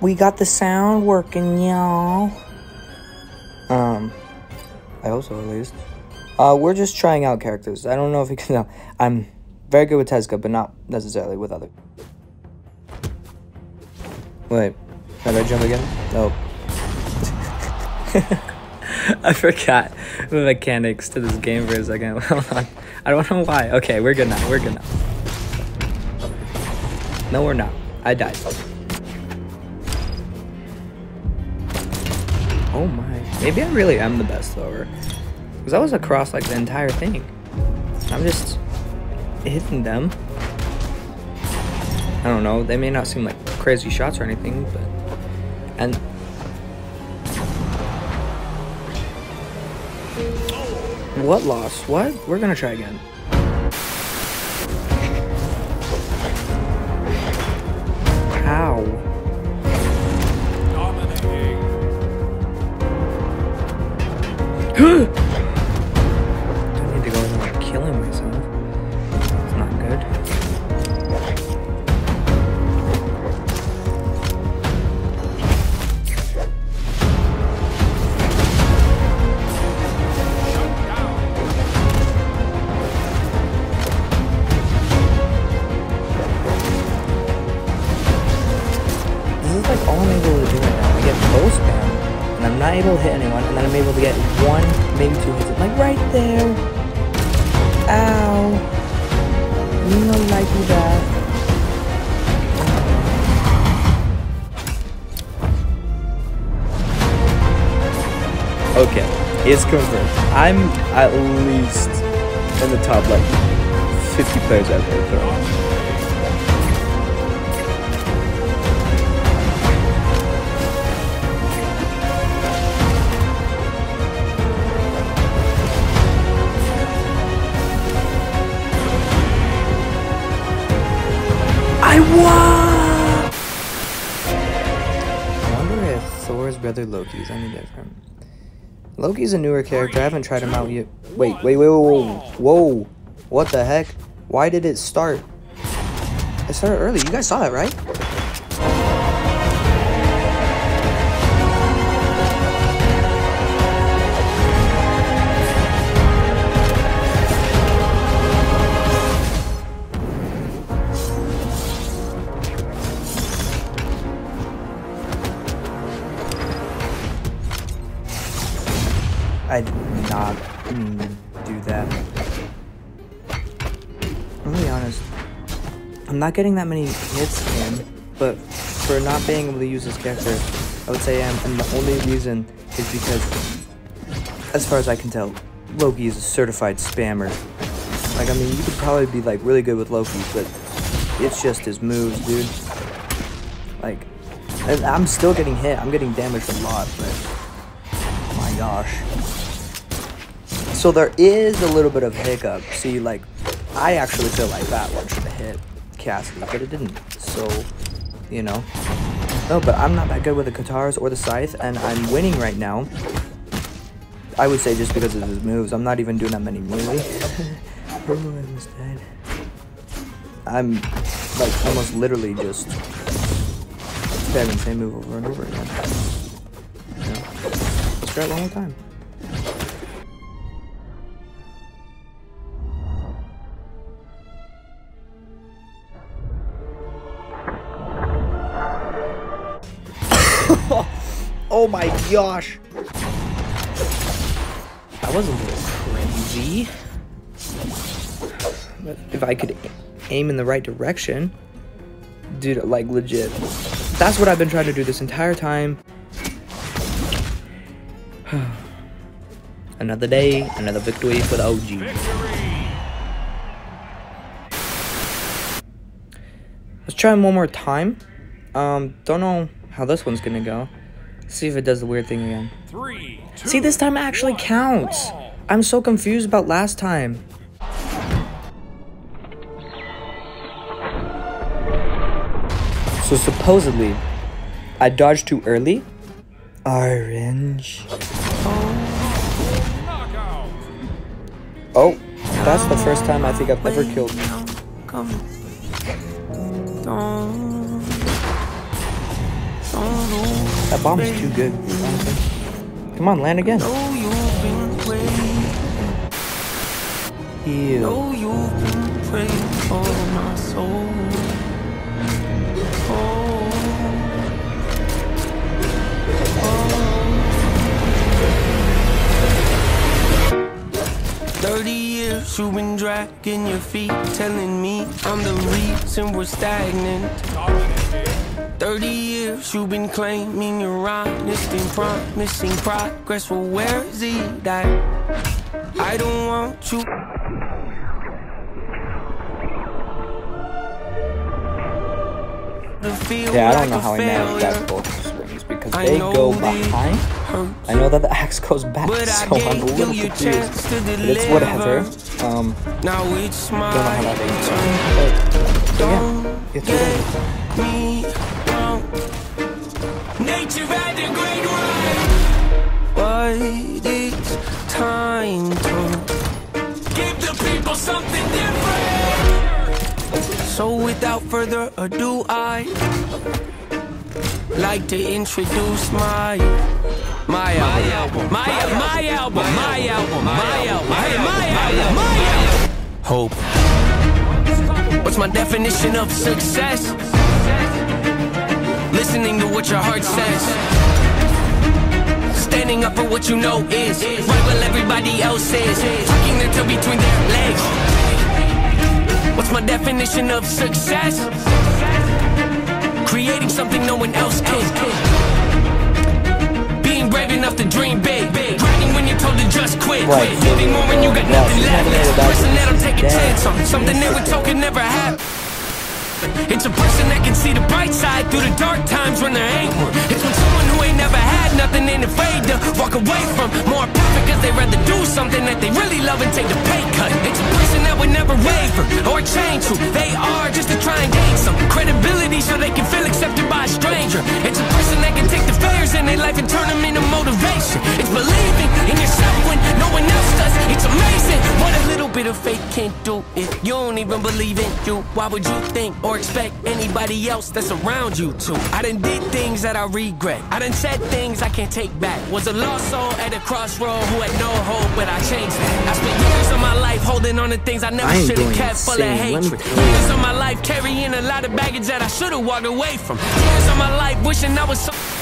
we got the sound working, y'all. I hope so, at least. We're just trying out characters. I don't know if you can tell. I'm very good with Tezuka, but not necessarily with other. Wait, did I jump again? No. I forgot the mechanics to this game for a second. Hold on. I don't know why. Okay, we're good now. We're good now. No, we're not. I died. Oh my. Maybe I really am the best thrower. Because I was across like the entire thing. I'm just hitting them. I don't know. They may not seem like crazy shots or anything, but... And... What loss? What? We're gonna try again. How? Dominating. I need to go in like killing myself. It's not good. This is like all I'm able to do right now. I get bow spam, and I'm not able to hit anyone, and then I'm able to get one, maybe two hits. Like right there. Ow. You know, like that. Okay, it's confirmed. I'm at least in the top like 50 players I've ever thrown. I won! I wonder if Thor's brother Loki is any different. Loki's a newer character. I haven't tried him out yet. Wait, whoa. What the heck? Why did it start? It started early. You guys saw it, right? I did not do that. I'm gonna be honest. I'm not getting that many hits in, but for not being able to use this character, I would say I am. And the only reason is because, as far as I can tell, Loki is a certified spammer. Like, I mean, you could probably be like really good with Loki, but it's just his moves, dude. Like, and I'm still getting hit. I'm getting damaged a lot, but oh my gosh. So there is a little bit of hiccup. See, like, I actually feel like that one should have hit Cassidy, but it didn't. So, you know. No, but I'm not that good with the Katars or the Scythe, and I'm winning right now. I would say just because of his moves. I'm not even doing that many melee. Oh, I almost died. I'm, like, almost literally just spamming the same move over and over again. You know? Let's try it one more time. Oh my gosh! That wasn't crazy. But if I could aim in the right direction, dude, like legit. That's what I've been trying to do this entire time. Another day, another victory for the OG. Let's try him one more time. Don't know how this one's gonna go. See if it does the weird thing again. 3, 2, See, this time it actually counts. I'm so confused about last time. So supposedly, I dodged too early. Orange. knockout. Oh, that's the first time I think I've ever killed. That bomb is too good, honestly. Come on, land again. Ew. 30 years you've been dragging your feet, telling me I'm the reason we're stagnant. 30 years you've been claiming you're honest and promising progress. Well, where is it at? I don't want you. Yeah, I don't know how I managed that both swings because they go behind. I know that the axe goes back, so I'm a little confused. But it's whatever. Don't know how that is. But yeah, it's whatever. Nature had a great run, but it's time to give the people something different. So without further ado, I like to introduce my album. Hope. What's my definition of success? Listening to what your heart says. Standing up for what you know is right while everybody else is tucking their tail between their legs. What's my definition of success? Creating something no one else can. Being brave enough to dream big. Grinding when you're told to just quit. Giving more when you got nothing left. Person that'll take a chance on something they were told could never happen. It's a person that can see the bright side through the dark times when there ain't one. It's when someone who ain't never had nothing ain't afraid to walk away from more profit because they'd rather do something that they really love and take the pay cut. It's a person that would never waver or change who they are just to try and gain some credibility so they can feel accepted by a stranger. It's a person that can take the failures in their life and turn them into motivation. It's believing in yourself when no one else does. It's amazing what a little bit of faith can't do. If you don't even believe in you, why would you think or expect anybody else that's around you to? I done did things that I regret. I done said things I can't take back. Was a lost soul at a crossroad who had no hope, but I changed that. I spent years of my life holding on to things I never should have kept, full of hatred. Years of my life carrying a lot of baggage that I should have walked away from. Years of my life wishing I was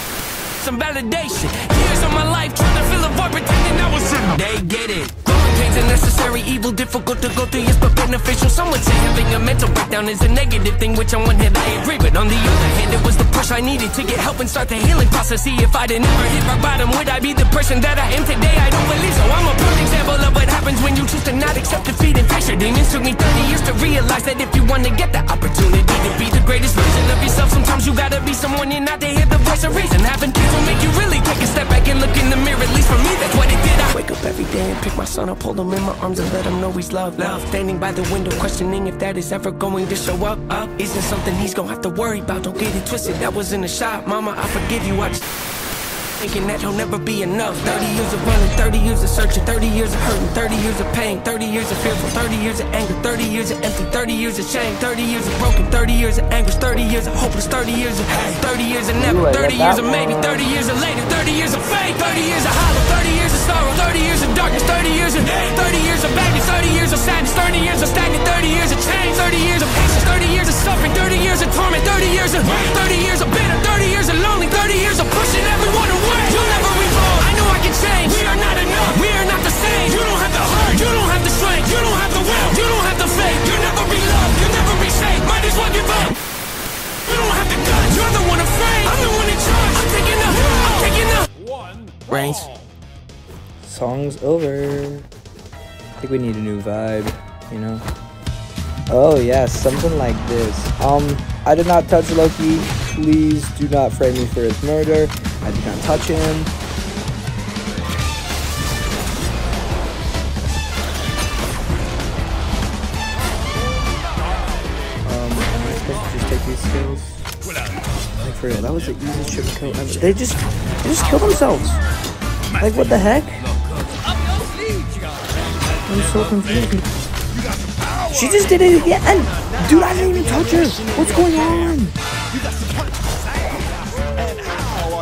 some validation. Years of my life trying to fill a void, pretending I was some. They get it. Pain's a necessary evil, difficult to go through, yes, but beneficial. Some would say having a mental breakdown is a negative thing, which on one hand I agree, but on the other hand, it was the push I needed to get help and start the healing process. See, if I didn't ever hit rock bottom, would I be the person that I am today? I don't believe so. I'm a perfect example of what happens when you choose to not accept defeat and face your demons. Took me 30 years to realize that if you want to get the opportunity to be the greatest version of yourself, sometimes you gotta be someone you're not to hear the voice of reason. Having kids will make you really take a step back and look in the mirror. At least for me, that's what it did. I wake up every day and pick my son up, hold him in my arms and let him know he's loved. Standing by the window, questioning if that is ever going to show up. Isn't something he's gonna have to worry about. Don't get it twisted, that was in a shot. Mama, I forgive you. I just thinking that he'll never be enough. 30 years of running, 30 years of searching, 30 years of hurting, 30 years of pain, 30 years of fearful, 30 years of anger, 30 years of empty, 30 years of shame, 30 years of broken, 30 years of anguish, 30 years of hopeless, 30 years of hate, 30 years of never, 30 years of maybe, 30 years of later, 30 years of fate, 30 years of hollow, 30 years of sorrow, 30 years of darkness, 30 years of hate, 30 years of badness, 30 years of sadness, 30 years of stagnant, 30 years of change, 30 years of patience, 30 years of suffering, 30 years of torment, 30 years of 30 years of bitter, 30 years of lonely, 30 years of pushing everyone away. You'll never revolve. I know I can change. We are not enough. We are not the same. You don't have the heart. You don't have the strength. You don't have the will. You don't have the faith. You'll never be loved. You'll never be safe. Might as well give up. You don't have the guts. You're the one afraid. I'm the one in charge. I'm taking up. I'm taking up. Reigns. Song's over. I think we need a new vibe, you know? Oh yeah, something like this. I did not touch Loki. Please do not frame me for his murder. I did not touch him. Am I supposed to just take these skills? Like for real, that was the easiest triple kill ever. They just killed themselves. Like what the heck? I'm so confused. She just did it again! Dude, I didn't even touch her! What's going on?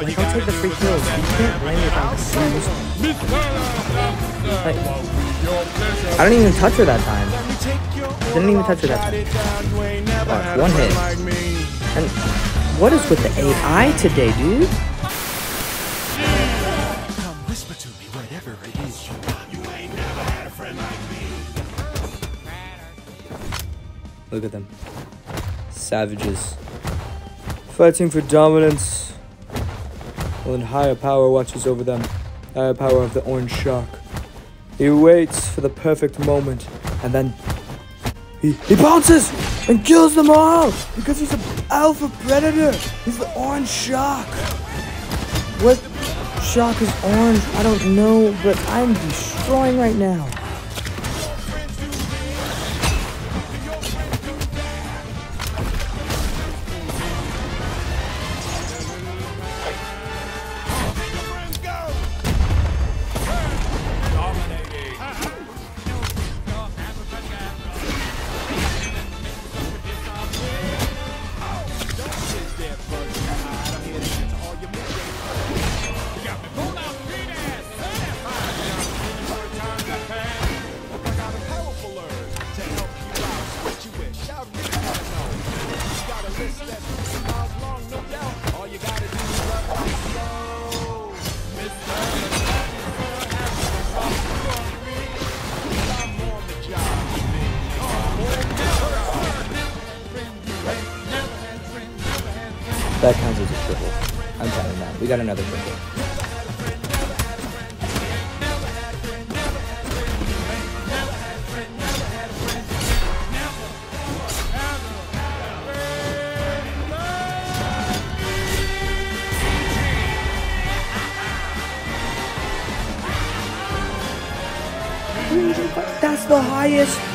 Like, I'll take the free kills. You can't blame me if I'm confused. Like, I didn't even touch her that time. Didn't even touch her that time. Watch, one hit. And what is with the AI today, dude? Whisper to me whatever it is you want. You ain't never had a friend like me. Look at them. Savages. Fighting for dominance. Well, then higher power watches over them. Higher power of the orange shark. He waits for the perfect moment, and then he pounces and kills them all because he's an alpha predator. He's the orange shark. What shark is orange? I don't know, but I'm destroying right now. That counts as a triple. I'm counting that. We got another triple. That's the highest